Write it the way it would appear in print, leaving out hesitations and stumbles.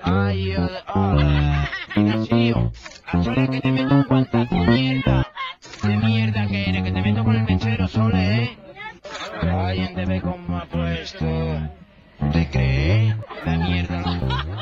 Ay, hola, Ignacio, a Sole que te meto un guantazo de mierda. De mierda que eres, que te meto con el mechero, Sole, Ay, en debe como ha puesto. ¿Te crees? La mierda, ¿no?